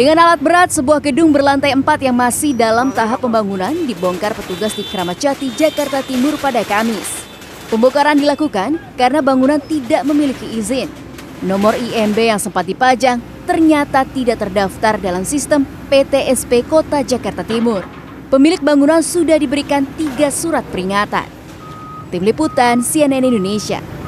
Dengan alat berat, sebuah gedung berlantai 4 yang masih dalam tahap pembangunan dibongkar petugas di Kramat Jati, Jakarta Timur pada Kamis. Pembongkaran dilakukan karena bangunan tidak memiliki izin. Nomor IMB yang sempat dipajang ternyata tidak terdaftar dalam sistem PTSP Kota Jakarta Timur. Pemilik bangunan sudah diberikan 3 surat peringatan. Tim Liputan CNN Indonesia.